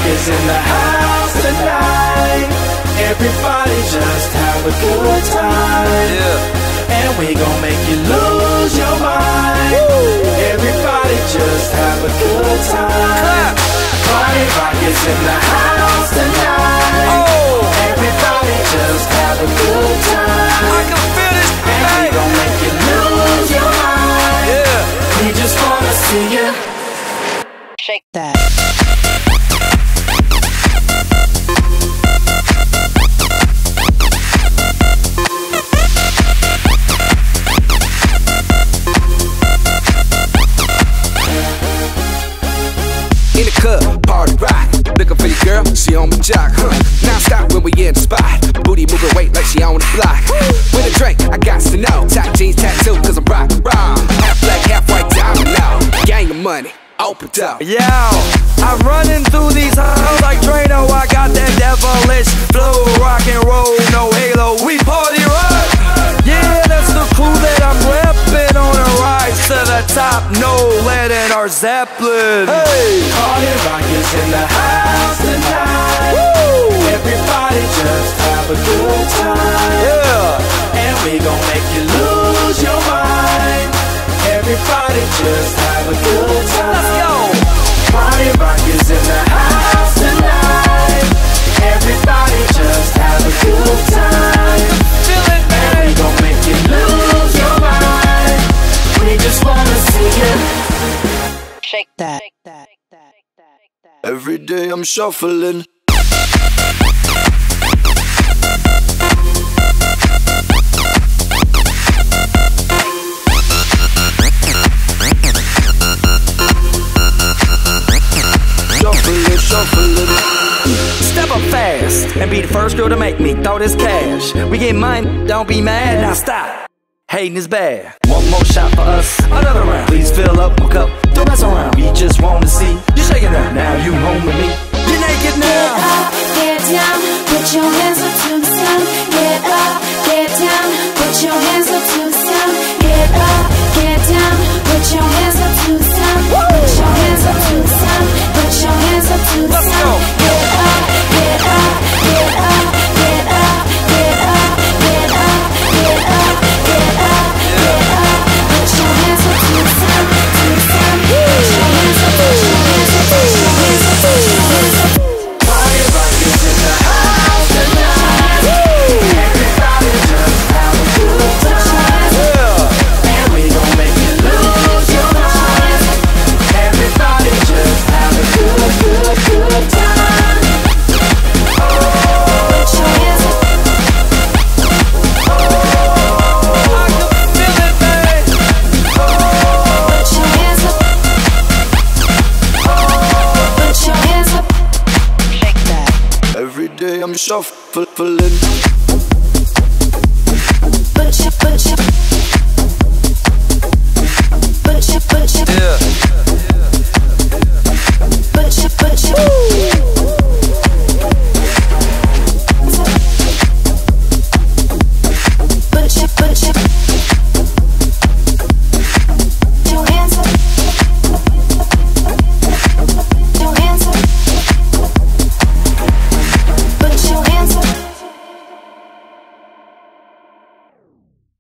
is in the house tonight. Everybody just have a good time. Yeah. And we gon' make you lose your mind. Woo. Everybody just have a good time. Party rock is in the house tonight. Oh. Everybody just have a good time. I can feel this tonight. And we gon' make you lose your mind. Yeah. We just wanna see you shake that. In the club, party rock. Looking for your girl, she on my jock, Now stop when we in the spot. Booty moving weight like she on the block. With a drink, I got to know. Tight jeans, tattoo, cause I'm rock wrong. Half black, half white, diamond now. Gang of money, open up. Yo, I'm running through these halls like Drano. I got that devilish flow, rock and roll, no halo. We party rock. Yeah, that's the crew that I'm reppin' on a rise to the top. No lead in our Zeppelin. Hey, party rock is in the house tonight. Woo! Everybody just have a good time. Yeah, and we gon' make you lose your mind. Everybody just have a good time. Let's go. Party rock is in the house tonight. Everybody just have a good time. Feel it, man. And we gon' make you lose your mind. We just wanna see you shake that. Every day I'm shuffling. Step up fast and be the first girl to make me throw this cash. We get mine, don't be mad, now stop. Hating is bad. One more shot for us, another round. Please fill up my cup, don't mess around. We just wanna see you shaking that. Now you home with me, you're naked now. Get up, get down, put your hands up to the sound. Get up, get down, put your hands up to the sound. Get up, get down, put your hands up to the sound. Put your hands up to the sound. Put your hands up to the sound. Get up, get up, get up, get up, get up, get up, get up, get up, get up. Put your hands up to the sound, to the sound. Put your hands up, put your hands up, put your hands up, put your hands up. Party rock is in the house tonight. Everybody just have a good time. And we gon' make you lose your mind. Everybody just have a good time. Put your hands up. I can feel it, man. Put your hands up. Put your hands up. Shake that. Every day I'm shuffling. Put your, put your, put your, put your, Yeah. put your, put your.